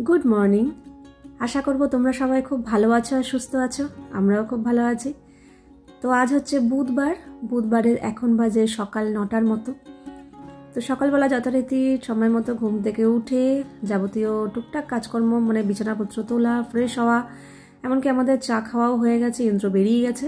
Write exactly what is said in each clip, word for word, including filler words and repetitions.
Good morning. আশা করব তোমরা সবাই খুব ভালো আছো আর সুস্থ আছো। আমরাও খুব ভালো আছি। তো আজ হচ্ছে বুধবার। বুধবারের এখন বাজে সকাল নটার মতো। তো সকালবেলা যথারীতি সময় মতো ঘুম থেকে উঠে যাবতীয় টুকটাক কাজকর্ম মানে বিছানাপত্র তোলা, ফ্রেশ হওয়া, এমনকি আমাদের চা খাওয়াও হয়ে গেছে, ইন্দ্র বেরিয়ে গেছে।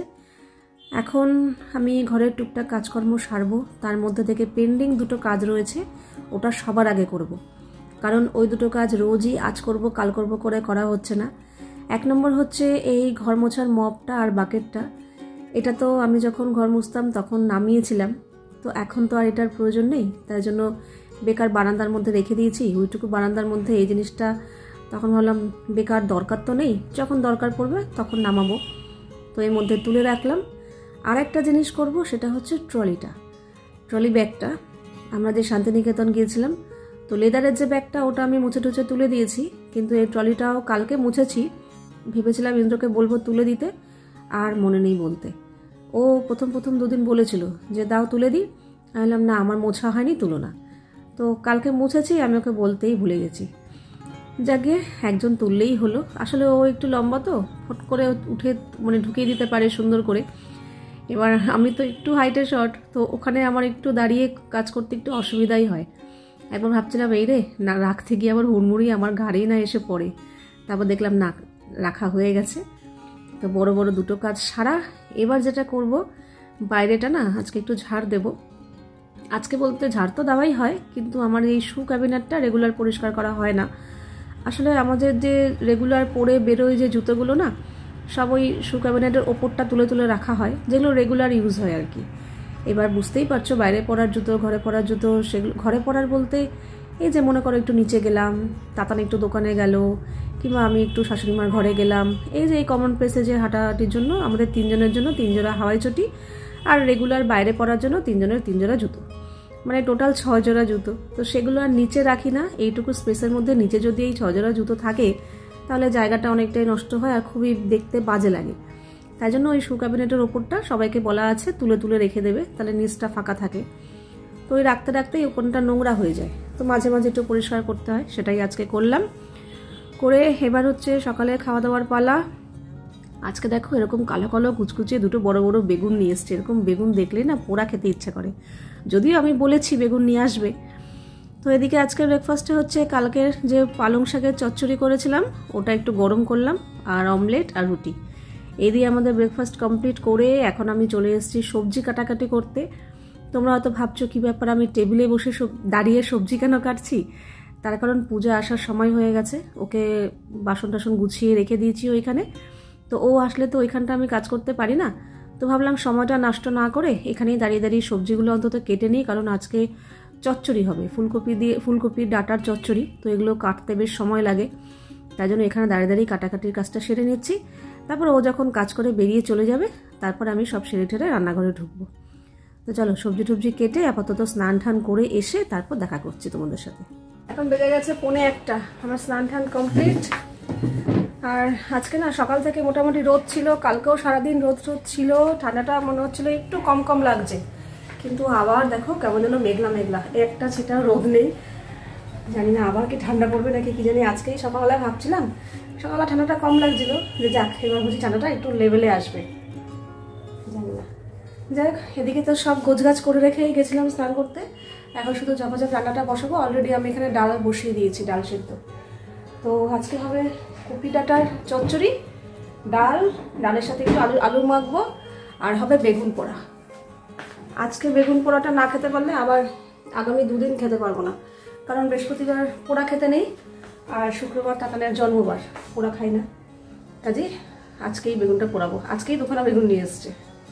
এখন আমি ঘরের টুকটাক কাজকর্ম সারবো। তার মধ্যে থেকে পেন্ডিং দুটো কাজ রয়েছে, ওটা সবার আগে করব। কারণ ওই দুটো কাজ রোজই আজ করব কাল করব করে করা হচ্ছে না। এক নম্বর হচ্ছে এই ঘর মোছার মপটা আর বাকেটটা। এটা তো আমি যখন ঘর মুছতাম তখন নামিয়েছিলাম, তো এখন তো আর এটার প্রয়োজন নেই, তাই জন্য বেকার বারান্দার মধ্যে রেখে দিয়েছি। ওইটুকু বারান্দার মধ্যে এই জিনিসটা তখন ভাবলাম বেকার দরকার তো নেই, যখন দরকার পড়বে তখন নামাবো, তো এর মধ্যে তুলে রাখলাম। আর একটা জিনিস করব, সেটা হচ্ছে ট্রলিটা, ট্রলি ব্যাগটা। আমরা যে শান্তিনিকেতন গিয়েছিলাম, তো লেদারের যে ব্যাগটা ওটা আমি মুছে টুছে তুলে দিয়েছি, কিন্তু এই ট্রলিটাও কালকে মুছেছি। ভেবেছিলাম ইন্দ্রকে বলবো তুলে দিতে, আর মনে নেই বলতে। ও প্রথম প্রথম দুদিন বলেছিল যে দাও তুলে দিই, আমি বললাম না আমার মোছা হয়নি, তুলো না। তো কালকে মুছেছি, আমি ওকে বলতেই ভুলে গেছি। যাকে একজন তুললেই হলো। আসলে ও একটু লম্বা, তো ফট করে উঠে মানে ঢুকিয়ে দিতে পারে সুন্দর করে। এবার আমি তো একটু হাইটে শর্ট, তো ওখানে আমার একটু দাঁড়িয়ে কাজ করতে একটু অসুবিধাই হয়। একবার ভাবছিলাম এই রে না রাখতে গিয়ে আবার হুড়মুড়ি আমার ঘাড়েই না এসে পড়ে, তারপর দেখলাম না রাখা হয়ে গেছে। তো বড় বড় দুটো কাজ সারা। এবার যেটা করব, বাইরেটা না আজকে একটু ঝাড় দেব। আজকে বলতে ঝাড় তো দেওয়াই হয়, কিন্তু আমার এই শু ক্যাবিনেটটা রেগুলার পরিষ্কার করা হয় না। আসলে আমাদের যে রেগুলার পরে বেরোয় যে জুতোগুলো না, সব ওই শু ক্যাবিনেটের ওপরটা তুলে তুলে রাখা হয়, যেগুলো রেগুলার ইউজ হয় আর কি। এবার বুঝতেই পারছো, বাইরে পরার জুতো, ঘরে পরার জুতো, সেগুলো ঘরে পরার বলতে এই যে মনে করো একটু নিচে গেলাম, তাতান একটু দোকানে গেল, কিংবা আমি একটু শাশুড়িমার ঘরে গেলাম, এই যে এই কমন প্লেসে যে হাঁটাহাঁটির জন্য আমাদের তিনজনের জন্য তিন জোড়া হাওয়াই চটি, আর রেগুলার বাইরে পরার জন্য তিনজনের তিন জোড়া জুতো, মানে টোটাল ছয় জোড়া জুতো। তো সেগুলো আর নিচে রাখি না। এইটুকু স্পেসের মধ্যে নিচে যদি এই ছয় জোড়া জুতো থাকে, তাহলে জায়গাটা অনেকটাই নষ্ট হয় আর খুবই দেখতে বাজে লাগে। তাই জন্য ওই শু ক্যাবিনেটের ওপরটা সবাইকে বলা আছে তুলে তুলে রেখে দেবে, তাহলে নিচটা ফাঁকা থাকে। তো ওই রাখতে রাখতেই ওপরটা নোংরা হয়ে যায়, তো মাঝে মাঝে একটু পরিষ্কার করতে হয়, সেটাই আজকে করলাম। করে এবার হচ্ছে সকালে খাওয়া দাওয়ার পালা। আজকে দেখো এরকম কালো কালো কুচকুচে দুটো বড় বড় বেগুন নিয়ে এসছে। এরকম বেগুন দেখলে না পোড়া খেতে ইচ্ছা করে, যদিও আমি বলেছি বেগুন নিয়ে আসবে। তো এদিকে আজকে ব্রেকফাস্টে হচ্ছে কালকের যে পালং শাকের চচ্চড়ি করেছিলাম, ওটা একটু গরম করলাম, আর অমলেট আর রুটি। এই দিয়ে আমাদের ব্রেকফাস্ট কমপ্লিট করে এখন আমি চলে এসেছি সবজি কাটাকাটি করতে। তোমরা হয়তো ভাবছো কী ব্যাপার, আমি টেবিলে বসে দাঁড়িয়ে সবজি কেন কাটছি? তার কারণ পূজা আসার সময় হয়ে গেছে, ওকে বাসন টাসন গুছিয়ে রেখে দিয়েছি ওইখানে। তো ও আসলে তো ওইখানটা আমি কাজ করতে পারি না, তো ভাবলাম সময়টা নষ্ট না করে এখানেই দাঁড়িয়ে দাঁড়িয়ে সবজিগুলো অন্তত কেটে নিই, কারণ আজকে চচ্চড়ি হবে, ফুলকপি দিয়ে ফুলকপির ডাটার চচ্চড়ি, তো এগুলো কাটতে বেশ সময় লাগে। তাই জন্য এখানে দাঁড়িয়ে দাঁড়িয়ে কাটাকাটির কাজটা সেরে নিচ্ছি। তারপর ও যখন কাজ করে বেরিয়ে চলে যাবে, তারপর আমি সব সেরে ঠেরে রান্নাঘরে ঢুকবো। তো চলো সবজি টবজি কেটে আপাতত স্নান টান করে এসে তারপর দেখা করছি তোমাদের সাথে। এখন বেজে গেছে পৌনে একটা, আমার স্নান টান কমপ্লিট। আর আজকে না সকাল থেকে মোটামুটি রোদ ছিল, কালকেও সারাদিন রোদ রোদ ছিল, ঠান্ডাটা মনে হচ্ছিল একটু কম কম লাগছে, কিন্তু আবার দেখো কেমন যেন মেঘলা মেঘলা, একটা ছিটা রোদ নেই। জানি না আবার কি ঠান্ডা পড়বে নাকি কি জানি। আজকেই সকালবেলা ভাবছিলাম সকালবেলা ঠান্ডাটা কম লাগছিল, যে যাক এবার বুঝি ঠান্ডাটা একটু লেভেলে আসবে, জানি না। যাই হোক, এদিকে তো সব গোছগাছ করে রেখেই গেছিলাম স্নান করতে। এখন শুধু ঝপাঝপ রান্নাটা বসাবো। অলরেডি আমি এখানে ডাল বসিয়ে দিয়েছি, ডাল সেদ্ধ। তো আজকে হবে কপি ডাটার চচ্চড়ি, ডাল, ডালের সাথে একটু আলু আলু মাখবো, আর হবে বেগুন পোড়া। আজকে বেগুন পোড়াটা না খেতে পারলে আবার আগামী দুদিন খেতে পারবো না, কারণ বৃহস্পতিবার পোড়া খেতে নেই, আর শুক্রবার তাতানের জন্মবার, পোড়া খাই না। কাজে আজকেই বেগুনটা পোড়াবো। আজকেই দোকানে বেগুন নিয়ে এসছে।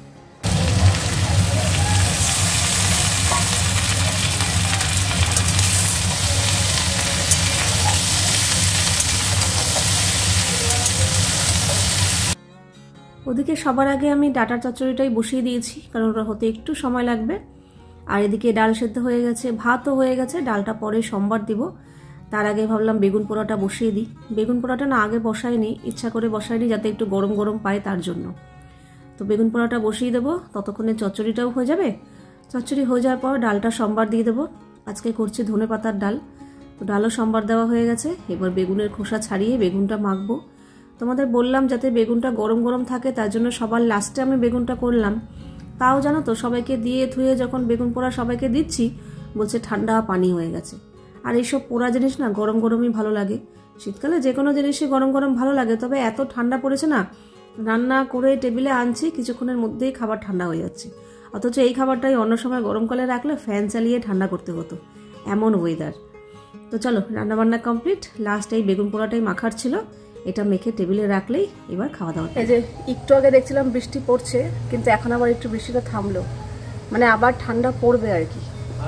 ওদিকে সবার আগে আমি ডাটার চচ্চড়িটাই বসিয়ে দিয়েছি, কারণ ওটা হতে একটু সময় লাগবে। আর এদিকে ডাল সেদ্ধ হয়ে গেছে, ভাতও হয়ে গেছে, ডালটা পরে সোমবার দিব। তার আগে ভাবলাম বেগুন পোড়াটা বসিয়ে দিই। বেগুন পোড়াটা না আগে বসাইনি, ইচ্ছা করে বসাইনি যাতে একটু গরম গরম পায় তার জন্য। তো বেগুন পোড়াটা বসিয়ে দেবো, ততক্ষণে চচ্চড়িটাও হয়ে যাবে। চচ্চড়ি হয়ে যাওয়ার পর ডালটা সোমবার দিয়ে দেবো। আজকে করছি ধনে পাতার ডাল, তো ডালও সম্বার দেওয়া হয়ে গেছে। এবার বেগুনের খোসা ছাড়িয়ে বেগুনটা মাখবো। তোমাদের বললাম যাতে বেগুনটা গরম গরম থাকে, তার জন্য সবার লাস্টে আমি বেগুনটা করলাম। তাও জানো তো, সবাইকে দিয়ে ধুয়ে যখন বেগুন পোড়া সবাইকে দিচ্ছি, বলছে ঠান্ডা পানি হয়ে গেছে। আর এইসব পোড়া জিনিস না গরম গরমই ভালো লাগে। শীতকালে যে কোনো জিনিসই গরম গরম ভালো লাগে, তবে এত ঠান্ডা পড়েছে না, রান্না করে টেবিলে আনছি, কিছুক্ষণের মধ্যেই খাবার ঠান্ডা হয়ে যাচ্ছে। অথচ এই খাবারটাই অন্য সময় গরমকালে রাখলে ফ্যান চালিয়ে ঠান্ডা করতে হতো, এমন ওয়েদার। তো চলো, রান্নাবান্না কমপ্লিট। লাস্ট এই বেগুন পোড়াটাই মাখার ছিল, এটা মেখে টেবিলে রাখলেই এবার খাওয়া দাওয়া। এই যে একটু আগে দেখছিলাম বৃষ্টি পড়ছে, কিন্তু এখন আবার একটু বৃষ্টিটা থামলো, মানে আবার ঠান্ডা পড়বে আর কি।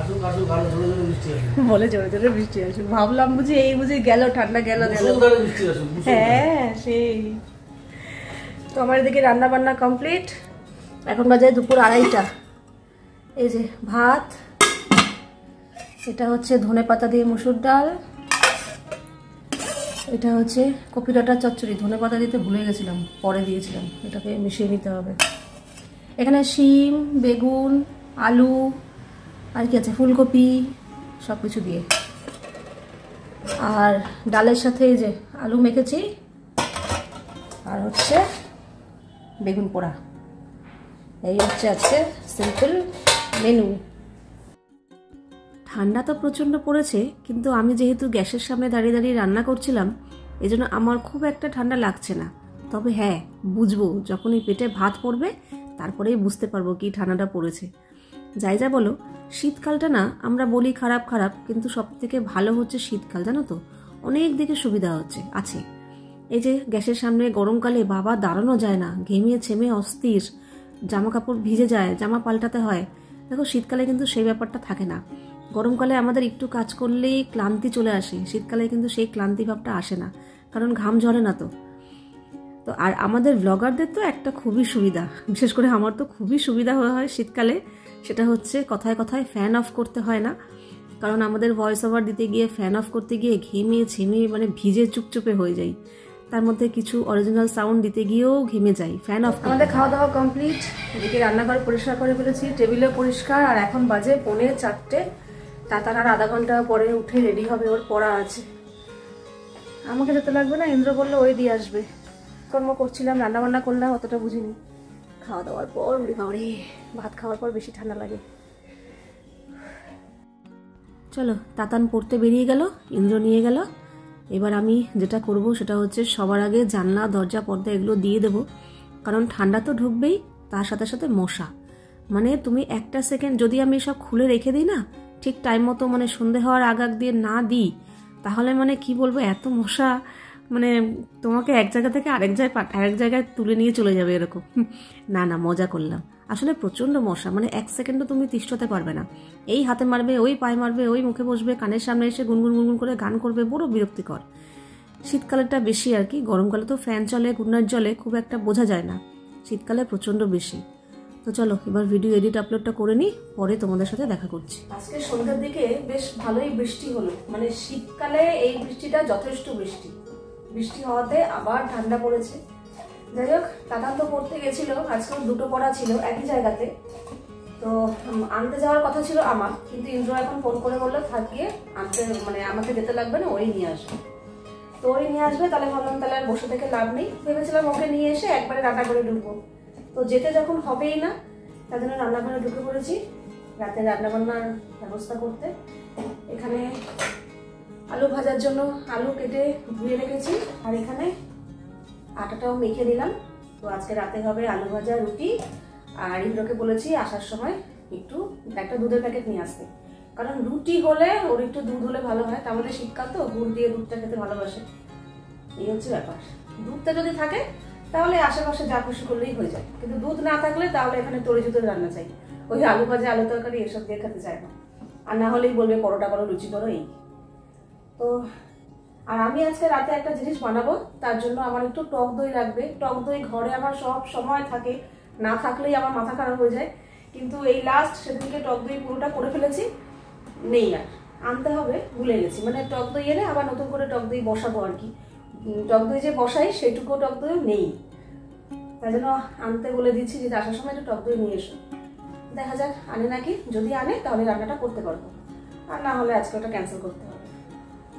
বলে জোরে জোরে বৃষ্টি আসুক, ভাবলাম বুঝি এই বুঝি গেল ঠান্ডা গেল গেল। হ্যাঁ সেই তো। আমার এদিকে রান্না বান্না কমপ্লিট, এখন বাজে দুপুর আড়াইটা। এই যে ভাত, এটা হচ্ছে ধনে পাতা দিয়ে মুসুর ডাল, এটা হচ্ছে কপি ডাঁটার চচ্চড়ি। ধনে পাতা দিতে ভুলে গেছিলাম, পরে দিয়েছিলাম, এটাকে মিশিয়ে নিতে হবে। এখানে শিম, বেগুন, আলু, আর কি আছে, ফুলকপি, সব কিছু দিয়ে। আর ডালের সাথে এই যে আলু মেখেছি, আর হচ্ছে বেগুন পোড়া। এই হচ্ছে আজকে সিম্পল মেনু। ঠান্ডা তো প্রচণ্ড পড়েছে, কিন্তু আমি যেহেতু গ্যাসের সামনে দাঁড়িয়ে দাঁড়িয়ে রান্না করছিলাম, এজন্য আমার খুব একটা ঠান্ডা লাগছে না। তবে হ্যাঁ, বুঝবো যখনই পেটে ভাত পড়বে, তারপরেই বুঝতে পারবো কি ঠান্ডাটা পড়েছে। যাই যা বলো, শীতকালটা না আমরা বলি খারাপ খারাপ, কিন্তু সব থেকে ভালো হচ্ছে শীতকাল, জানো তো, অনেক দিকে সুবিধা হচ্ছে আছে। এই যে গ্যাসের সামনে গরমকালে বাবা দাঁড়ানো যায় না, ঘেমিয়ে ছেমে অস্থির, জামা কাপড় ভিজে যায়, জামা পাল্টাতে হয়। দেখো শীতকালে কিন্তু সেই ব্যাপারটা থাকে না। গরমকালে আমাদের একটু কাজ করলেই ক্লান্তি চলে আসে, শীতকালে কিন্তু সেই ক্লান্তি ভাবটা আসে না, কারণ ঘাম ঝরে না তো। তো আর আমাদের ব্লগারদের তো একটা খুবই সুবিধা, বিশেষ করে আমার তো খুবই সুবিধা হয় শীতকালে, সেটা হচ্ছে কথায় কথায় ফ্যান অফ করতে হয় না। কারণ আমাদের ভয়েস ওভার দিতে গিয়ে ফ্যান অফ করতে গিয়ে ঘেমে ছেমে মানে ভিজে চুপচুপে হয়ে যাই, তার মধ্যে কিছু অরিজিনাল সাউন্ড দিতে গিয়েও ঘেমে যাই, ফ্যান অফ। আমাদের খাওয়া দাওয়া কমপ্লিট, এদিকে রান্নাঘর পরিষ্কার করে ফেলেছি, টেবিলে পরিষ্কার। আর এখন বাজে পৌনে চারটে। তাতার আর আধা ঘন্টা পরে উঠে রেডি হবে, ওর পড়া আছে। আমাকে যেতে লাগবে না, ইন্দ্র বললো ওই দিয়ে আসবে। কর্ম করছিলাম, রান্না বান্না করলাম, অতটা বুঝিনি। খাওয়া দাওয়ার পর উড়ি বাড়ি, ভাত খাওয়ার পর বেশি ঠান্ডা লাগে। চলো, তাতান পড়তে বেরিয়ে গেল, ইন্দ্র নিয়ে গেল। এবার আমি যেটা করব সেটা হচ্ছে সবার আগে জানলা দরজা পর্দা এগুলো দিয়ে দেবো, কারণ ঠান্ডা তো ঢুকবেই, তার সাথে সাথে মশা। মানে তুমি একটা সেকেন্ড যদি আমি সব খুলে রেখে দিই না, ঠিক টাইম মতো, মানে সন্ধে হওয়ার আগ আগ দিয়ে না দিই, তাহলে মানে কি বলবো, এত মশা, মানে তোমাকে এক জায়গা থেকে আরেক জায়গায় আরেক জায়গায় তুলে নিয়ে চলে যাবে এরকম। না না, মজা করলাম। আসলে প্রচণ্ড মশা, মানে এক সেকেন্ডও তুমি তিষ্ঠতে পারবে না। এই হাতে মারবে, ওই পায়ে মারবে, ওই মুখে বসবে, কানের সামনে এসে গুনগুন গুনগুন করে গান করবে, বড় বিরক্তিকর। শীতকালেরটা বেশি আর কি, গরমকালে তো ফ্যান চলে, গুডনাইট চলে, খুব একটা বোঝা যায় না, শীতকালে প্রচণ্ড বেশি। তো চলো এবার ভিডিও এডিট আপলোডটা করে নিই, পরে তোমাদের সাথে দেখা করছি। আজকে সন্ধ্যার দিকে বেশ ভালোই বৃষ্টি হলো, মানে শীতকালে এই বৃষ্টিটা যথেষ্ট বৃষ্টি বৃষ্টি হওয়াতে আবার ঠান্ডা পড়েছে। যাই হোক, তাতান তো পড়তে গেছিল, আজকেও দুটো পড়া ছিল একই জায়গাতে। তো আনতে যাওয়ার কথা ছিল আমার, কিন্তু ইন্দ্র এখন ফোন করে বললো থাকিয়ে আনতে, মানে আমাকে যেতে লাগবে না, ওই নিয়ে আসবে। তো ওই নিয়ে আসবে, তাহলে ভাবলাম তাহলে আর বসে থেকে লাভ নেই, ভেবেছিলাম ওকে নিয়ে এসে একবারে রান্না করে ঢুকবো। তো যেতে যখন হবেই না, তার জন্য রান্নাঘরে ঢুকে পড়েছি রাতে রান্নাবান্নার ব্যবস্থা করতে। এখানে আলু ভাজার জন্য আলু কেটে ধুয়ে রেখেছি, আর এখানে আটাটাও মেখে দিলাম। তো আজকে রাতে হবে আলু ভাজা, রুটি। আর ইন্দ্রকে বলেছি আসার সময় একটু একটা দুধের প্যাকেট নিয়ে আসতে, কারণ রুটি হলে ওর একটু দুধ হলে ভালো হয়, তার মধ্যে শীতকাল তো গুড় দিয়ে দুধটা খেতে ভালোবাসে, এই হচ্ছে ব্যাপার। দুধটা যদি থাকে তাহলে আশেপাশে যা খুশি করলেই হয়ে যায়, কিন্তু দুধ না থাকলে তাহলে এখানে তরি জুতের রান্না চাই, ওই আলু ভাজা আলু তরকারি এসব দিয়ে খেতে চায় না, আর না হলেই বলবে পরোটা করো, লুচি করো, এই। তো আর আমি আজকে রাতে একটা জিনিস বানাবো, তার জন্য আমার একটু টক দই লাগবে। টক দই ঘরে আমার সব সময় থাকে, না থাকলেই আমার মাথা খারাপ হয়ে যায়, কিন্তু এই লাস্ট সেদিনকে টক দই পুরোটা করে ফেলেছি, নেই আর, আনতে হবে, ভুলে গেছি। মানে টক দই এলে আবার নতুন করে টক দই বসাবো আর কি, টক দই যে বসাই সেইটুকু টক দইও নেই, তাই জন্য আনতে বলে দিচ্ছি যে আসার সময় একটু টক দই নিয়ে এসো। দেখা যাক আনে নাকি, যদি আনে তাহলে রান্নাটা করতে পারবো, আর না হলে আজকে ওটা ক্যান্সেল করতে হবে।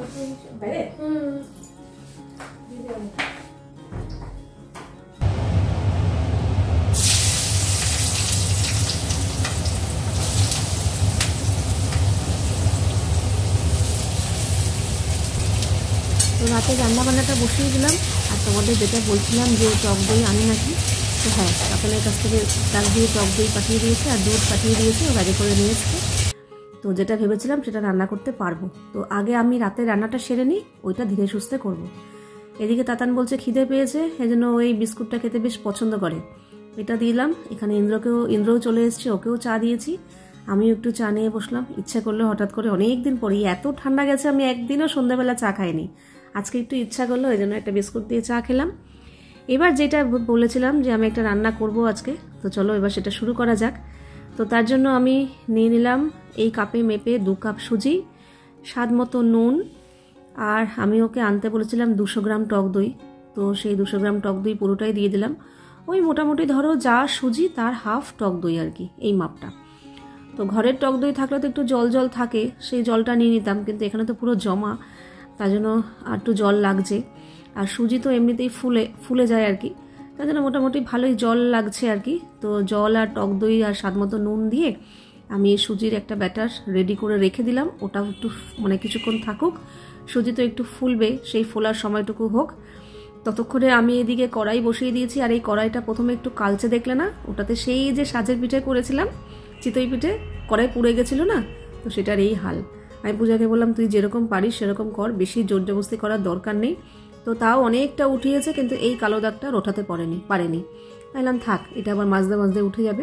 তো রাতে রান্নাবান্নাটা বসিয়ে দিলাম। আর তোমাদের যেটা বলছিলাম যে টক দই আনি নাকি, তো হ্যাঁ সকালের কাছ থেকে ডাক দিয়ে টক দই পাঠিয়ে দিয়েছে আর দুধ পাঠিয়ে দিয়েছে, ও গাড়ি করে নিয়ে এসছে। তো যেটা ভেবেছিলাম সেটা রান্না করতে পারবো। তো আগে আমি রাতে রান্নাটা সেরে নিই, ওইটা ধীরে সুস্থে করব। এদিকে তাতান বলছে খিদে পেয়েছে, এই জন্য ওই বিস্কুটটা খেতে বেশ পছন্দ করে, এটা দিলাম। এখানে ইন্দ্রকেও ইন্দ্রও চলে এসছে, ওকেও চা দিয়েছি। আমিও একটু চা নিয়ে বসলাম। ইচ্ছা করলো হঠাৎ করে, অনেক দিন পরে, এত ঠান্ডা গেছে আমি একদিনও সন্ধ্যাবেলা চা খাইনি, আজকে একটু ইচ্ছা করলো, এই জন্য একটা বিস্কুট দিয়ে চা খেলাম। এবার যেটা বলেছিলাম যে আমি একটা রান্না করব আজকে, তো চলো এবার সেটা শুরু করা যাক। তো তার জন্য আমি নিয়ে নিলাম এই কাপে মেপে দু কাপ সুজি, স্বাদ মতো নুন, আর আমি ওকে আনতে বলেছিলাম দুশো গ্রাম টক দই। তো সেই দুশো গ্রাম টক দই পুরোটাই দিয়ে দিলাম। ওই মোটামুটি ধরো যা সুজি তার হাফ টক দই আর কি, এই মাপটা। তো ঘরের টক দই থাকলে তো একটু জল জল থাকে, সেই জলটা নিয়ে নিতাম, কিন্তু এখানে তো পুরো জমা, তার জন্য আর একটু জল লাগছে। আর সুজি তো এমনিতেই ফুলে ফুলে যায় আর কি, তার জন্য মোটামুটি ভালোই জল লাগছে আর কি। তো জল আর টক দই আর স্বাদ মতো নুন দিয়ে আমি সুজির একটা ব্যাটার রেডি করে রেখে দিলাম। ওটাও একটু মানে কিছুক্ষণ থাকুক, সুজি তো একটু ফুলবে, সেই ফোলার সময়টুকু হোক। ততক্ষণে আমি এদিকে কড়াই বসিয়ে দিয়েছি। আর এই কড়াইটা প্রথমে একটু কালচে দেখলে না, ওটাতে সেই যে সাজের পিঠে করেছিলাম, চিতই পিঠে, কড়াই পুড়ে গেছিলো না, তো সেটার এই হাল। আমি পূজাকে বললাম তুই যেরকম পারিস সেরকম কর, বেশি জোর জবরদস্তি করার দরকার নেই। তো তাও অনেকটা উঠিয়েছে, কিন্তু এই কালো দাগটা ওঠাতে পারেনি পারেনি বললাম থাক, এটা আবার মাঝদে মাঝদে উঠে যাবে।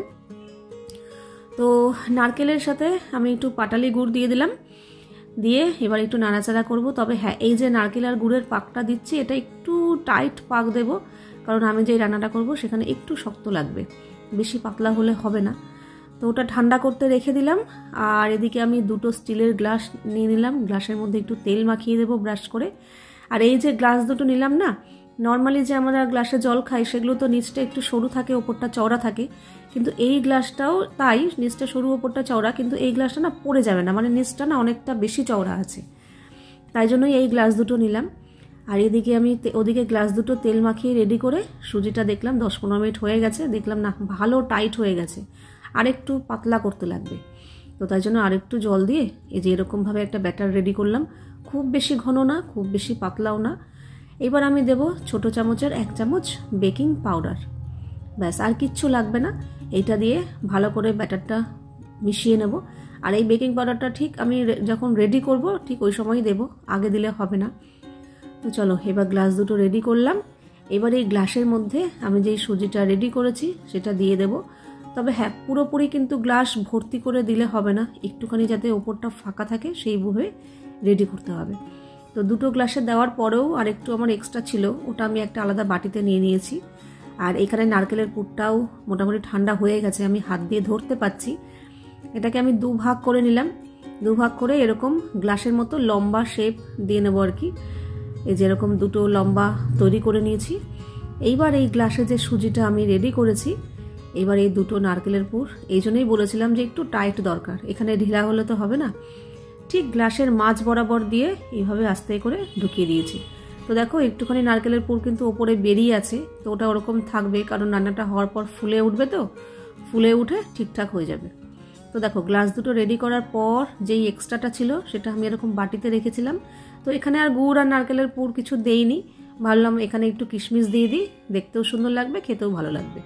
তো নারকেলের সাথে আমি একটু পাটালি গুড় দিয়ে দিলাম, দিয়ে এবার একটু নাড়াচাড়া করব। তবে হ্যাঁ, এই যে নারকেল আর গুড়ের পাকটা দিচ্ছি, এটা একটু টাইট পাক দেব, কারণ আমি যে রান্নাটা করব সেখানে একটু শক্ত লাগবে, বেশি পাতলা হলে হবে না। তো ওটা ঠান্ডা করতে রেখে দিলাম। আর এদিকে আমি দুটো স্টিলের গ্লাস নিয়ে নিলাম, গ্লাসের মধ্যে একটু তেল মাখিয়ে দেবো ব্রাশ করে। আর এই যে গ্লাস দুটো নিলাম না, নর্মালি যে আমরা গ্লাসে জল খাই সেগুলো তো নিচটা একটু সরু থাকে, ওপরটা চওড়া থাকে, কিন্তু এই গ্লাসটাও তাই, নিচটা সরু ওপরটা চওড়া, কিন্তু এই গ্লাসটা না পড়ে যাবে না, মানে নিচটা না অনেকটা বেশি চওড়া আছে, তাই জন্যই এই গ্লাস দুটো নিলাম। আর এদিকে আমি ওদিকে গ্লাস দুটো তেল মাখিয়ে রেডি করে সুজিটা দেখলাম দশ পনেরো মিনিট হয়ে গেছে, দেখলাম না ভালো টাইট হয়ে গেছে, আরেকটু পাতলা করতে লাগবে। তো তাই জন্য আরেকটু জল দিয়ে এই যে এরকমভাবে একটা ব্যাটার রেডি করলাম, খুব বেশি ঘন না, খুব বেশি পাতলাও না। এবার আমি দেব ছোট চামচের এক চামচ বেকিং পাউডার, ব্যাস আর কিচ্ছু লাগবে না। এইটা দিয়ে ভালো করে ব্যাটারটা মিশিয়ে নেব। আর এই বেকিং পাউডারটা ঠিক আমি যখন রেডি করব ঠিক ওই সময়ই দেব, আগে দিলে হবে না। তো চলো এবার গ্লাস দুটো রেডি করলাম। এবার এই গ্লাসের মধ্যে আমি যেই সুজিটা রেডি করেছি সেটা দিয়ে দেব। তবে হ্যাঁ, পুরোপুরি কিন্তু গ্লাস ভর্তি করে দিলে হবে না, একটুখানি যাতে ওপরটা ফাঁকা থাকে সেইভাবে রেডি করতে হবে। তো দুটো গ্লাসে দেওয়ার পরেও আর একটু আমার এক্সট্রা ছিল, ওটা আমি একটা আলাদা বাটিতে নিয়ে নিয়েছি। আর এখানে নারকেলের পুরটাও মোটামুটি ঠান্ডা হয়ে গেছে, আমি হাত দিয়ে ধরতে পাচ্ছি। এটাকে আমি দু ভাগ করে নিলাম, দু ভাগ করে এরকম গ্লাসের মতো লম্বা শেপ দিয়ে নেবো আর কি। এই যেরকম দুটো লম্বা তৈরি করে নিয়েছি। এইবার এই গ্লাসে যে সুজিটা আমি রেডি করেছি, এবার এই দুটো নারকেলের পুর, এই জন্যই বলেছিলাম যে একটু টাইট দরকার, এখানে ঢিলা হলে তো হবে না, ঠিক গ্লাসের মাঝ বরাবর দিয়ে এইভাবে আস্তে করে ঢুকিয়ে দিয়েছি। তো দেখো একটুখানি নারকেলের পুর কিন্তু ওপরে বেরিয়ে আছে, তো ওটা ওরকম থাকবে, কারণ রান্নাটা হওয়ার পর ফুলে উঠবে, তো ফুলে উঠে ঠিকঠাক হয়ে যাবে। তো দেখো গ্লাস দুটো রেডি করার পর যেই এক্সট্রাটা ছিল সেটা আমি এরকম বাটিতে রেখেছিলাম। তো এখানে আর গুড় আর নারকেলের পুর কিছু দেইনি, ভাবলাম এখানে একটু কিশমিশ দিয়ে দিই, দেখতেও সুন্দর লাগবে, খেতেও ভালো লাগবে।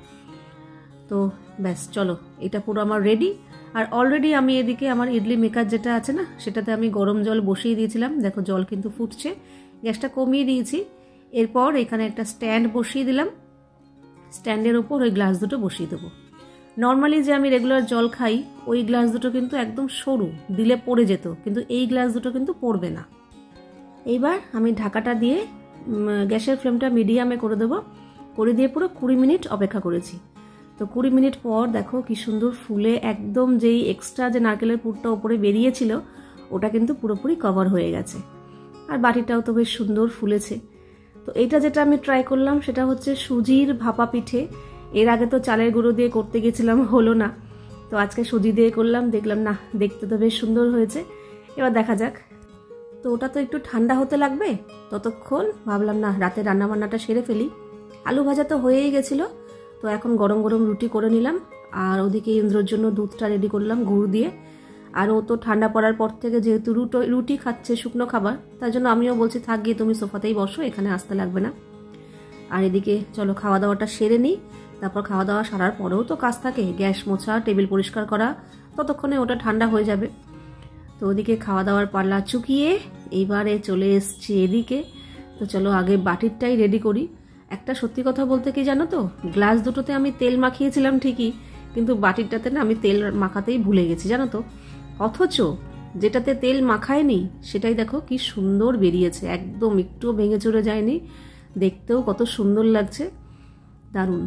তো ব্যাস চলো, এটা পুরো আমার রেডি। আর অলরেডি আমি এদিকে আমার ইডলি মেকার যেটা আছে না, সেটাতে আমি গরম জল বসিয়ে দিয়েছিলাম, দেখো জল কিন্তু ফুটছে, গ্যাসটা কমিয়ে দিয়েছি। এরপর এখানে একটা স্ট্যান্ড বসিয়ে দিলাম, স্ট্যান্ডের উপর ওই গ্লাস দুটো বসিয়ে দেবো। নর্মালি যে আমি রেগুলার জল খাই ওই গ্লাস দুটো কিন্তু একদম সরু, দিলে পড়ে যেত, কিন্তু এই গ্লাস দুটো কিন্তু পড়বে না। এইবার আমি ঢাকাটা দিয়ে গ্যাসের ফ্লেমটা মিডিয়ামে করে দেবো, করে দিয়ে পুরো কুড়ি মিনিট অপেক্ষা করেছি। তো কুড়ি মিনিট পর দেখো কি সুন্দর ফুলে একদম যেই এক্সট্রা যে নারকেলের পুরটা ওপরে বেরিয়েছিল ওটা কিন্তু পুরোপুরি কভার হয়ে গেছে, আর বাটিটাও তো বেশ সুন্দর ফুলেছে। তো এটা যেটা আমি ট্রাই করলাম সেটা হচ্ছে সুজির ভাপা পিঠে। এর আগে তো চালের গুঁড়ো দিয়ে করতে গেছিলাম, হলো না, তো আজকে সুজি দিয়ে করলাম, দেখলাম না দেখতে তো বেশ সুন্দর হয়েছে। এবার দেখা যাক। তো ওটা তো একটু ঠান্ডা হতে লাগবে, ততক্ষণ ভাবলাম না রাতে রান্নাবান্নাটা সেরে ফেলি। আলু ভাজা তো হয়েই গেছিলো, তো এখন গরম গরম রুটি করে নিলাম। আর ওদিকে ইন্দ্রর জন্য দুধটা রেডি করলাম গুড় দিয়ে। আর ও তো ঠান্ডা পড়ার পর থেকে যেহেতু রুটো রুটি খাচ্ছে, শুকনো খাবার, তার জন্য আমিও বলছি থাক গিয়ে তুমি সোফাতেই বসো, এখানে আসতে লাগবে না। আর এদিকে চলো খাওয়া দাওয়াটা সেরে নিই। তারপর খাওয়া দাওয়া সারার পরেও তো কাজ থাকে, গ্যাস মোছা, টেবিল পরিষ্কার করা, ততক্ষণে ওটা ঠান্ডা হয়ে যাবে। তো ওদিকে খাওয়া দাওয়ার পাল্লা চুকিয়ে এইবারে চলে এসছি এদিকে। তো চলো আগে বাটিরটাই রেডি করি। একটা সত্যি কথা বলতে কি জানো তো, গ্লাস দুটোতে আমি তেল মাখিয়েছিলাম ঠিকই, কিন্তু বাটিরটাতে না আমি তেল মাখাতেই ভুলে গেছি জানো তো। অথচ যেটাতে তেল মাখায়নি সেটাই দেখো কি সুন্দর বেরিয়েছে, একদম একটুও ভেঙে চড়ে যায়নি, দেখতেও কত সুন্দর লাগছে, দারুণ।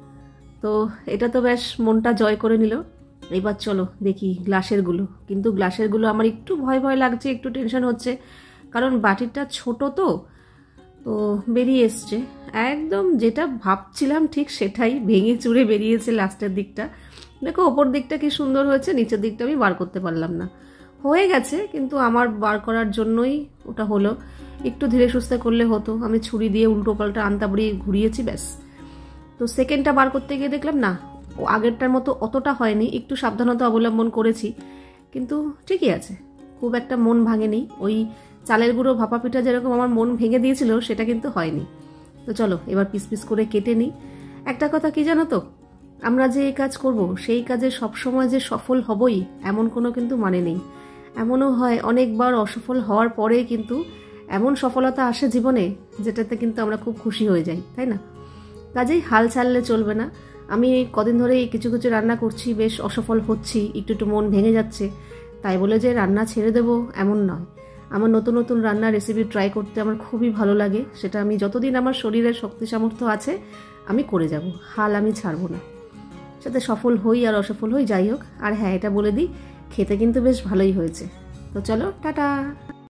তো এটা তো বেশ মনটা জয় করে নিল। এবার চলো দেখি গ্লাসেরগুলো, কিন্তু গ্লাসেরগুলো আমার একটু ভয় ভয় লাগছে, একটু টেনশন হচ্ছে, কারণ বাটিটা ছোট তো তো বেরিয়ে এসছে একদম যেটা ভাবছিলাম ঠিক সেটাই, ভেঙে চুরে বেরিয়েছে লাস্টের দিকটা। দেখো ওপর দিকটা কি সুন্দর হয়েছে, নিচের দিকটা আমি বার করতে পারলাম না। হয়ে গেছে, কিন্তু আমার বার করার জন্যই ওটা হলো, একটু ধীরে সুস্থে করলে হতো। আমি ছুরি দিয়ে উল্টো পাল্টা আন্তাবড়ি ঘুরিয়েছি ব্যাস। তো সেকেন্ডটা বার করতে গিয়ে দেখলাম না ও আগেরটার মতো অতটা হয়নি, একটু সাবধানতা অবলম্বন করেছি, কিন্তু ঠিকই আছে, খুব একটা মন ভাঙেনি। ওই চালের গুঁড়ো ভাপা পিঠা যেরকম আমার মন ভেঙে দিয়েছিল সেটা কিন্তু হয়নি। তো চলো এবার পিস পিস করে কেটে নিই। একটা কথা কি জানো তো, আমরা যে এই কাজ করব সেই কাজে সবসময় যে সফল হবই এমন কোনো কিন্তু মানে নেই। এমনও হয় অনেকবার অসফল হওয়ার পরে কিন্তু এমন সফলতা আসে জীবনে যেটাতে কিন্তু আমরা খুব খুশি হয়ে যাই, তাই না? কাজেই হাল ছাড়লে চলবে না। আমি কদিন ধরেই কিছু কিছু রান্না করছি, বেশ অসফল হচ্ছি, একটু একটু মন ভেঙে যাচ্ছে, তাই বলে যে রান্না ছেড়ে দেবো এমন নয়। আমার নতুন নতুন রান্নার রেসিপি ট্রাই করতে আমার খুবই ভালো লাগে, সেটা আমি যতদিন আমার শরীরের শক্তি সামর্থ্য আছে আমি করে যাব, হাল আমি ছাড়বো না। সাথে সফল হই আর অসফল হই যাই হোক। আর হ্যাঁ, এটা বলে দিই খেতে কিন্তু বেশ ভালোই হয়েছে। তো চলো টাটা।